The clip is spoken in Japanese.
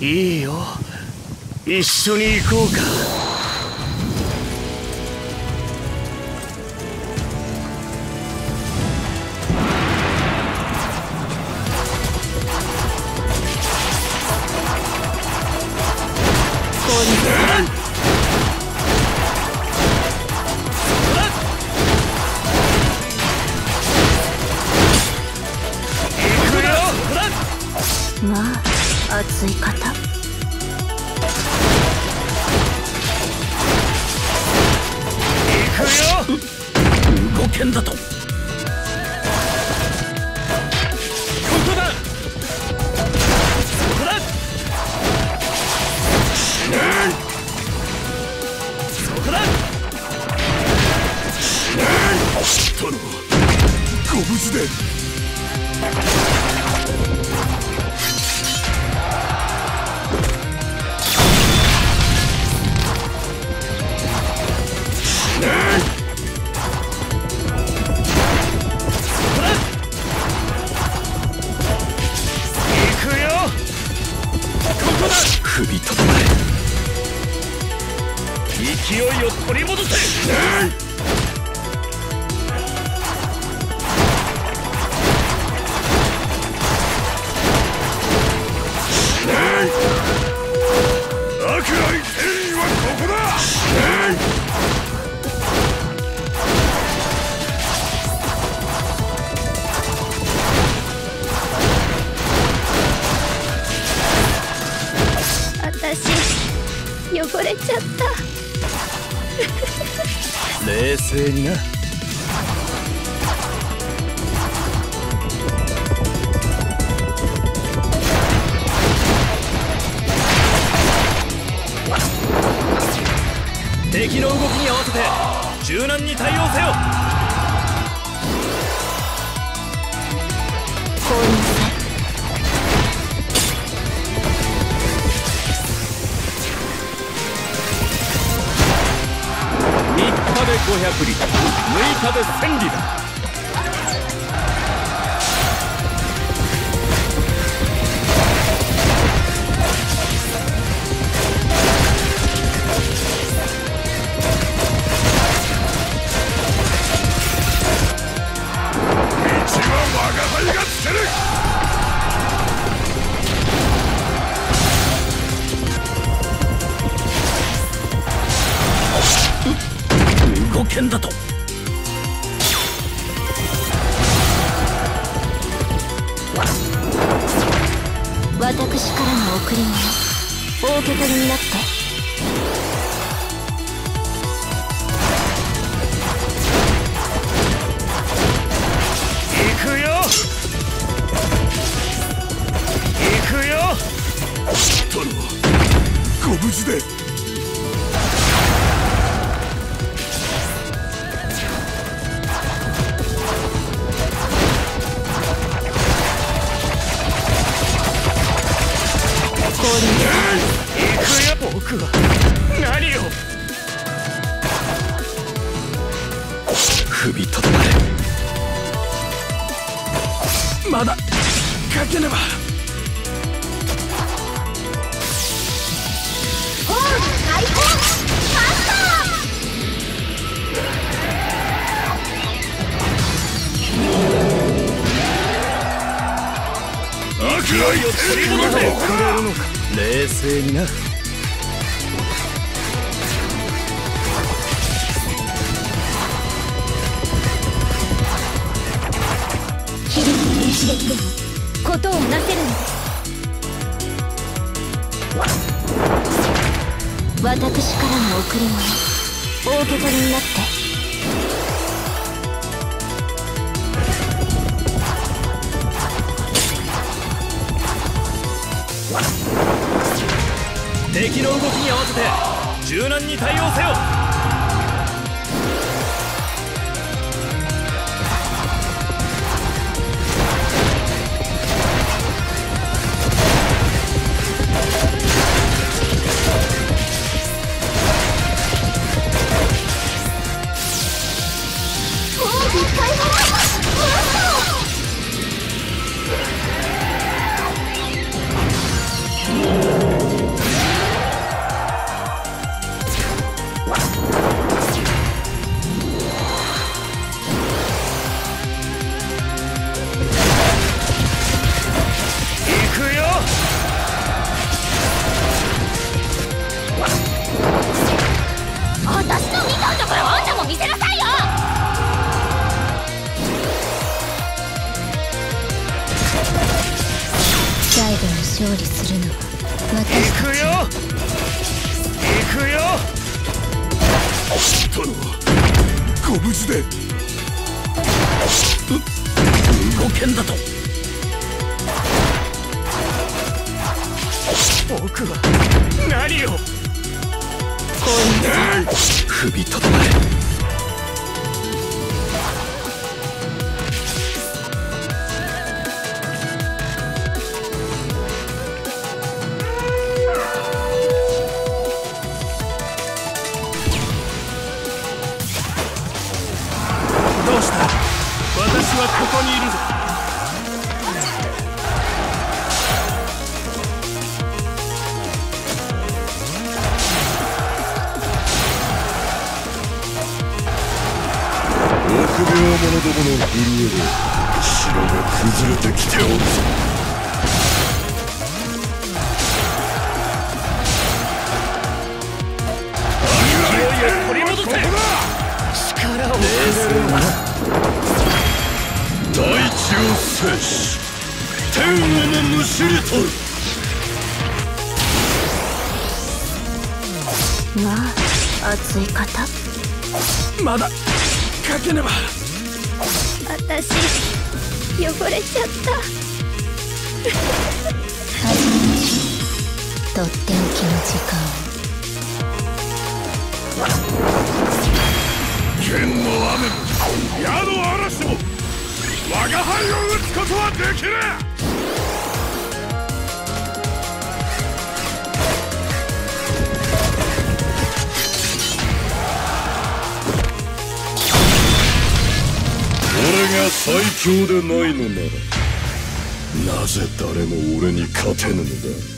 いいよ、一緒に行こうか。 まあ熱い方。 行くよ。動けんだと。ここだ。そこだ。そこだ。殿、ご無事で。首とどまれ。勢いを取り戻せ。悪来天意はここだ。 私汚れちゃった。 冷静にな。敵の動きに合わせて柔軟に対応せよ。 こうなさい。 3日で500里、6日で1000里だ。道は我が輩がつける。動けんだと。 私からの贈り物、お受け取りになって。 行くよ。行くよ。殿、ご無事で。行くよ。僕は何を。踏みとどまれ。まだかけねば。 ホーム開放カッ悪来を取り戻せ。遅れるのか。冷静にな。 秀樹の一撃でもことをなせるのです。私からの贈り物、お受け取りになって。 敵の動きに合わせて柔軟に対応せよ。 殿、ご無事で。動けんだと。僕は何を。踏みとどまれ。どうした。私はここにいるぞ。 臆病者どもの震えで城が崩れてきておるぞ。 勢いを取り戻せ。力を貸すんだ。 大地を制し天をもむしり取る。 まあ熱い方。 まだかけねば。 私汚れちゃった。始めましょう。とっておきの時間を。 剣の雨も矢の嵐も我が輩を撃つことはできぬ。俺が最強でないのならなぜ誰も俺に勝てぬのだ。